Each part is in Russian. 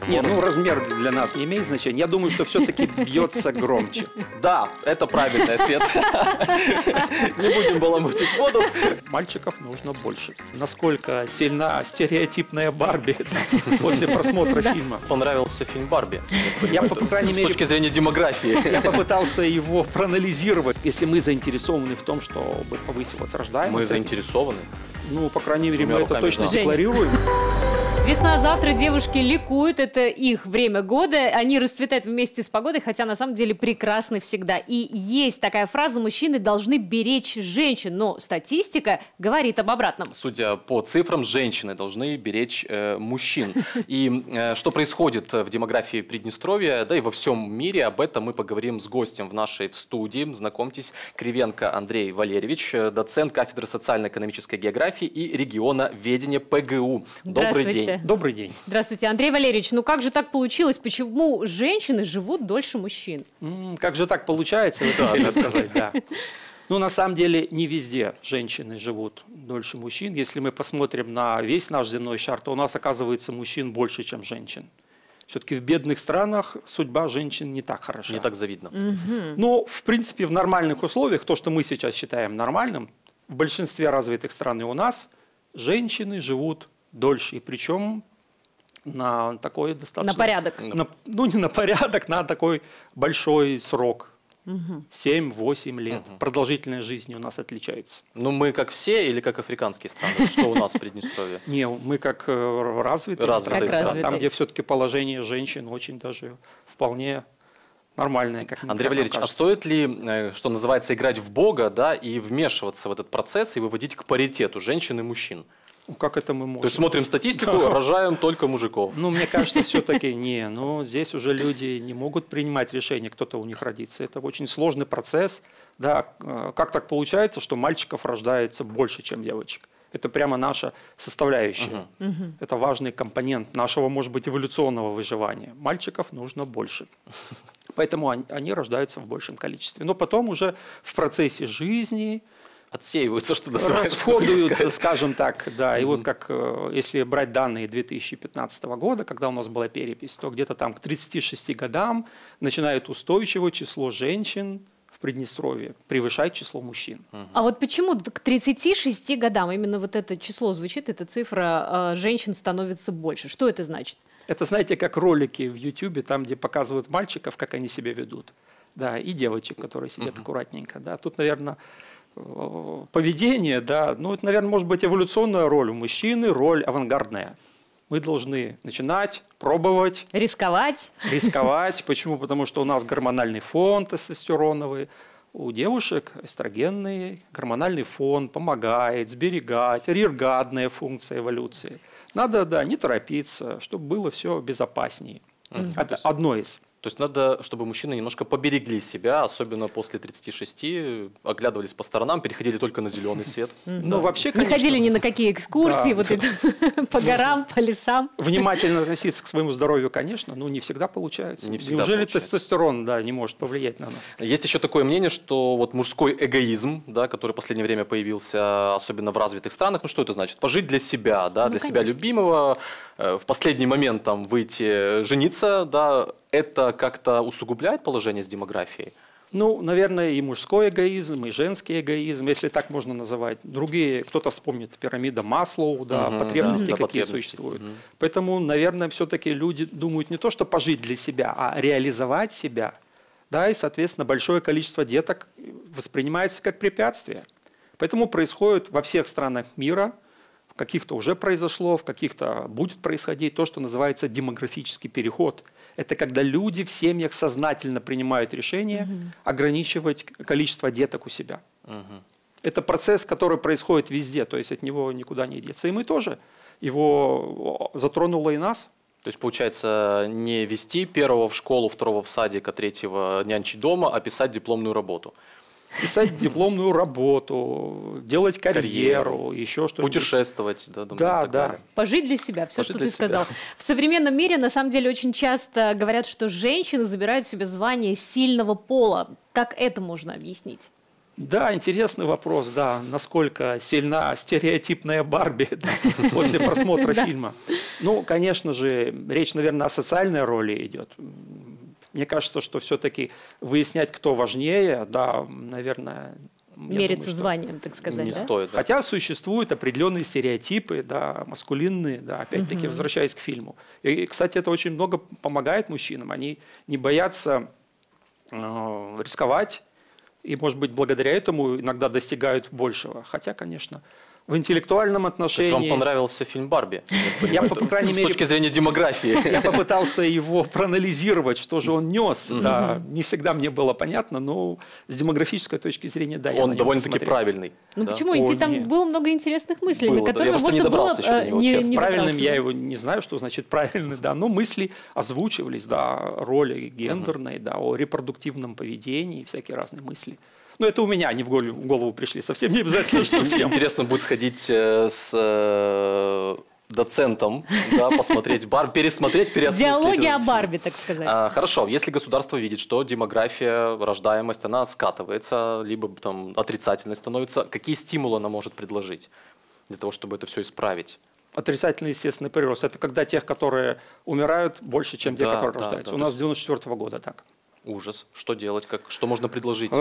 Нет, ну размер для нас не имеет значения. Я думаю, что все-таки бьется громче. Да, это правильный ответ. Не будем баламутить воду. Мальчиков нужно больше. Насколько сильна стереотипная Барби после просмотра фильма. Понравился фильм «Барби». Я, по крайней мере, с точки зрения демографии. Я попытался его проанализировать. Если мы заинтересованы в том, чтобы повысилась рождаемость... Мы заинтересованы. Ну, по крайней мере, мы это точно декларируем. Весна завтра, девушки ликуют, это их время года, они расцветают вместе с погодой, хотя на самом деле прекрасны всегда. И есть такая фраза: мужчины должны беречь женщин, но статистика говорит об обратном. Судя по цифрам, женщины должны беречь мужчин. И что происходит в демографии Приднестровья, да и во всем мире, об этом мы поговорим с гостем в нашей студии. Знакомьтесь, Кривенко Андрей Валерьевич, доцент кафедры социально-экономической географии и регионоведения ПГУ. Добрый день. Добрый день. Здравствуйте, Андрей Валерьевич. Ну как же так получилось? Почему женщины живут дольше мужчин? Как же так получается, вы хотели сказать, да. Ну, на самом деле, не везде женщины живут дольше мужчин. Если мы посмотрим на весь наш земной шар, то у нас, оказывается, мужчин больше, чем женщин. Все-таки в бедных странах судьба женщин не так хороша. Не так завидно. Но, в принципе, в нормальных условиях, то, что мы сейчас считаем нормальным, в большинстве развитых стран и у нас женщины живут дольше, и причем на такой достаточно... На порядок. Ну, не на порядок, на такой большой срок. 7-8 лет. Продолжительность жизни у нас отличается. Ну, мы как все или как африканские страны? Что у нас в Приднестровье? Не, мы как развитые страны. Там, где все-таки положение женщин очень даже вполне нормальное. Андрей Валерьевич, а стоит ли, что называется, играть в Бога, да, и вмешиваться в этот процесс и выводить к паритету женщин и мужчин? Как это мы можем? То есть смотрим статистику, рожаем только мужиков. Ну, мне кажется, все-таки не. Но здесь уже люди не могут принимать решение, кто-то у них родится. Это очень сложный процесс. Да, как так получается, что мальчиков рождается больше, чем девочек? Это прямо наша составляющая. Это важный компонент нашего, может быть, эволюционного выживания. Мальчиков нужно больше. Поэтому они рождаются в большем количестве. Но потом уже в процессе жизни... Отсеиваются, что называется. Расходуются, скажем так, да. И вот как, если брать данные 2015 года, когда у нас была перепись, то где-то там к 36 годам начинает устойчивое число женщин в Приднестровье превышать число мужчин. А вот почему к 36 годам именно вот это число звучит, эта цифра женщин становится больше? Что это значит? Это, знаете, как ролики в Ютубе, там, где показывают мальчиков, как они себя ведут. Да, и девочек, которые сидят аккуратненько. Да. Тут, наверное... поведение, да, ну это, наверное, может быть эволюционная роль у мужчины, роль авангардная. Мы должны начинать, пробовать. Рисковать. Рисковать. Почему? Потому что у нас гормональный фон тестостероновый, у девушек эстрогенный гормональный фон помогает сберегать, рергадная функция эволюции. Надо, да, не торопиться, чтобы было все безопаснее. Это одно из. То есть надо, чтобы мужчины немножко поберегли себя, особенно после 36, оглядывались по сторонам, переходили только на зеленый свет. Ну, вообще, конечно, не ходили ни на какие экскурсии, вот это, по горам, по лесам. Внимательно относиться к своему здоровью, конечно, но не всегда получается. Неужели тестостерон, да, не может повлиять на нас? Есть еще такое мнение, что вот мужской эгоизм, да, который в последнее время появился, особенно в развитых странах, ну что это значит? Пожить для себя, да, для себя любимого, в последний момент там выйти, жениться, да, это как-то усугубляет положение с демографией? Ну, наверное, и мужской эгоизм, и женский эгоизм, если так можно называть. Другие, кто-то вспомнит пирамида Маслоу, да, потребности какие существуют. Поэтому, наверное, все-таки люди думают не то, что пожить для себя, а реализовать себя. Да, и, соответственно, большое количество деток воспринимается как препятствие. Поэтому происходит во всех странах мира, в каких-то уже произошло, в каких-то будет происходить то, что называется демографический переход. Это когда люди в семьях сознательно принимают решение ограничивать количество деток у себя. Это процесс, который происходит везде, то есть от него никуда не деться. И мы тоже. Его затронуло и нас. То есть, получается, не вести первого в школу, второго в садик, а третьего нянчить дома, а писать дипломную работу. Писать дипломную работу, делать карьеру, еще что-то. Путешествовать. Да. Пожить для себя, все, что ты сказал. В современном мире, на самом деле, очень часто говорят, что женщины забирают себе звание сильного пола. Как это можно объяснить? Да, интересный вопрос, да, насколько сильна стереотипная Барби после просмотра фильма. Ну, конечно же, речь, наверное, о социальной роли идет. Мне кажется, что все-таки выяснять, кто важнее, да, наверное... Мериться званием, так сказать, не да? стоит. Да. Хотя существуют определенные стереотипы, да, маскулинные, да, опять-таки, возвращаясь к фильму. И, кстати, это очень много помогает мужчинам. Они не боятся рисковать, и, может быть, благодаря этому иногда достигают большего. Хотя, конечно, в интеллектуальном отношении... То есть вам понравился фильм «Барби»? Я, по крайней мере, с точки зрения демографии. Я попытался его проанализировать, что же он нес. Да, не всегда мне было понятно, но с демографической точки зрения, да, я Он довольно-таки правильный. Ну да? почему? Там было много интересных мыслей, Было, на да. которые Я просто не можно было добрался еще до него, честно. не Правильным добрался, я да. его не знаю, что значит правильный, да, но мысли озвучивались, да, роли гендерной, да, о репродуктивном поведении, всякие разные мысли. Но это у меня, они в голову пришли. Совсем не обязательно, что всем. Интересно будет сходить с доцентом, да, посмотреть Барби, пересмотреть, переосмыслить. Диалоги о этот Барби, фильм. так сказать. Хорошо, если государство видит, что демография, рождаемость, она скатывается, либо там отрицательной становится, какие стимулы она может предложить для того, чтобы это все исправить? Отрицательный естественный прирост. Это когда тех, которые умирают, больше, чем те, которые рождаются. У нас с 94 года так. Ужас. Что делать? Что можно предложить?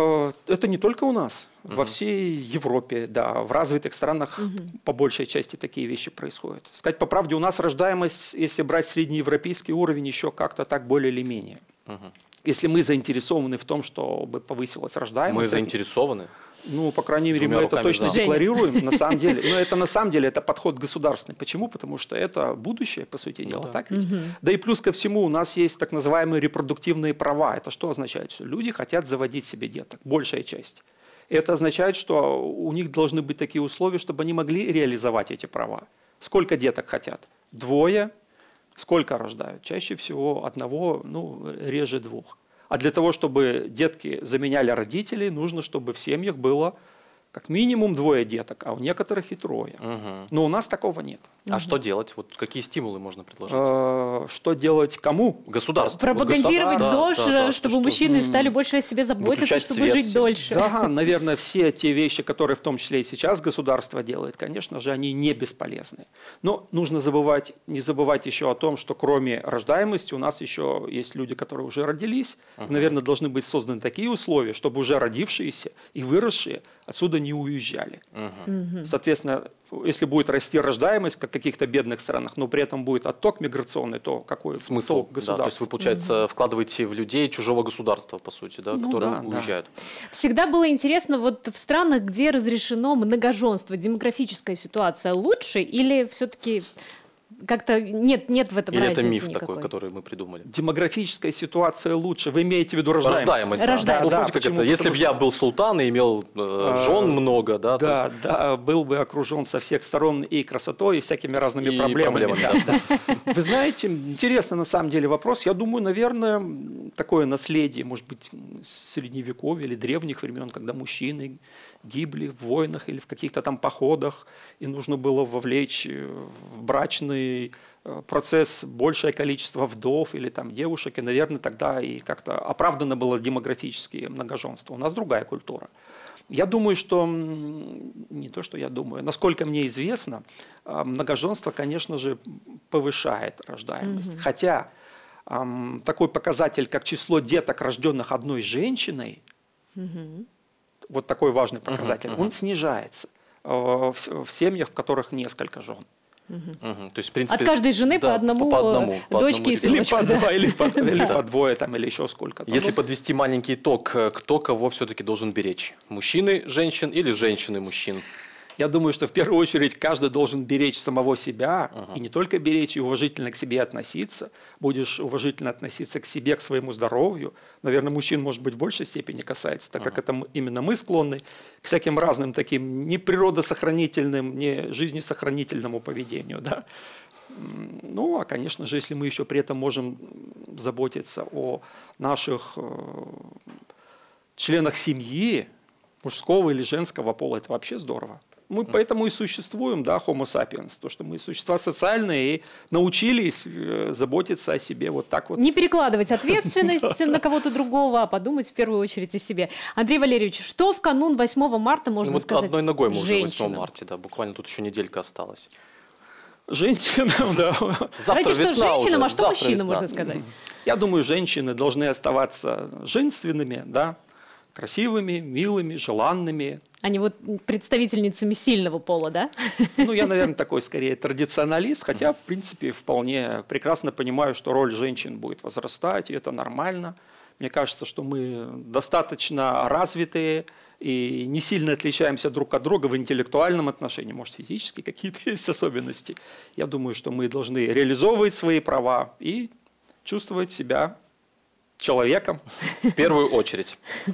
Это не только у нас. Во всей Европе, да, в развитых странах по большей части такие вещи происходят. Сказать по правде, у нас рождаемость, если брать среднеевропейский уровень, еще как-то так более или менее. Если мы заинтересованы в том, чтобы повысилась рождаемость... Мы заинтересованы? Ну, по крайней мере, мы это точно декларируем, на самом деле. Но это на самом деле это подход государственный. Почему? Потому что это будущее, по сути дела, так ведь? Да и плюс ко всему у нас есть так называемые репродуктивные права. Это что означает? Что люди хотят заводить себе деток, большая часть. И это означает, что у них должны быть такие условия, чтобы они могли реализовать эти права. Сколько деток хотят? 2? Сколько рождают? Чаще всего 1, ну, реже 2. А для того, чтобы детки заменяли родителей, нужно, чтобы в семьях было как минимум 2 деток, а у некоторых и 3. Но у нас такого нет. А что делать? Вот какие стимулы можно предложить? Что делать кому? Государству. Пропагандировать ЗОЖ, да, чтобы мужчины стали больше о себе заботиться, Выключать чтобы свет жить всем. дольше. Да, наверное, все те вещи, которые в том числе и сейчас государство делает, конечно же, они не бесполезны. Но нужно не забывать еще о том, что кроме рождаемости у нас еще есть люди, которые уже родились. Наверное, должны быть созданы такие условия, чтобы уже родившиеся и выросшие отсюда не уезжали. Соответственно, если будет расти рождаемость, как в каких-то бедных странах, но при этом будет отток миграционный, то какой смысл государства? Да, то есть вы, получается, вкладываете в людей чужого государства, по сути, да, которые уезжают. Всегда было интересно, вот в странах, где разрешено многоженство, демографическая ситуация лучше или все-таки как-то нет в этом Или разницы это миф никакой? такой, который мы придумали? Демографическая ситуация лучше. Вы имеете в виду рождаемость? Да. Ну, Да, помните, как почему? это? Если бы Потому я был султан и имел жен много, да? то есть- Да, был бы окружен со всех сторон и красотой, и всякими разными И проблемами. проблемами, Да. Вы знаете, интересный на самом деле вопрос. Я думаю, наверное, такое наследие, может быть, средневековья или древних времен, когда мужчины гибли в войнах или в каких-то там походах, и нужно было вовлечь в брачный процесс большее количество вдов или там девушек, и, наверное, тогда и как-то оправдано было демографические многоженство. У нас другая культура. Я думаю, что, не то, что я думаю, насколько мне известно, многоженство, конечно же, повышает рождаемость. Хотя такой показатель, как число деток, рожденных одной женщиной, вот такой важный показатель, он снижается в семьях, в которых несколько жен. То есть, в принципе, От каждой жены по одному дочке и Или сыночку. по 2, или по 2, там, или еще сколько-то. Если подвести маленький итог, кто кого все-таки должен беречь? Мужчины, женщин или женщины, мужчин? Я думаю, что в первую очередь каждый должен беречь самого себя, и не только беречь, и уважительно к себе относиться. Будешь уважительно относиться к себе, к своему здоровью. Наверное, мужчин, может быть, в большей степени касается, так как это именно мы склонны к всяким разным таким не природосохранительным, не жизнесохранительному поведению. Да? Ну, а, конечно же, если мы еще при этом можем заботиться о наших членах семьи, мужского или женского пола, это вообще здорово. Мы поэтому и существуем, да, Homo sapiens, то, что мы существа социальные и научились заботиться о себе вот так вот. Не перекладывать ответственность на кого-то другого, а подумать в первую очередь о себе. Андрей Валерьевич, что в канун 8 марта можно сказать одной ногой мы уже 8 женщинам? марта, да, буквально тут еще неделька осталась. Женщинам, да. Завтра Давайте, что женщинам, уже. а что Завтра мужчинам весна. можно сказать? Я думаю, женщины должны оставаться женственными, да, красивыми, милыми, желанными. Они вот представительницами сильного пола, да? Ну, я, наверное, такой скорее традиционалист, хотя, в принципе, вполне прекрасно понимаю, что роль женщин будет возрастать, и это нормально. Мне кажется, что мы достаточно развитые и не сильно отличаемся друг от друга в интеллектуальном отношении, может, физически какие-то есть особенности. Я думаю, что мы должны реализовывать свои права и чувствовать себя человеком. В первую очередь.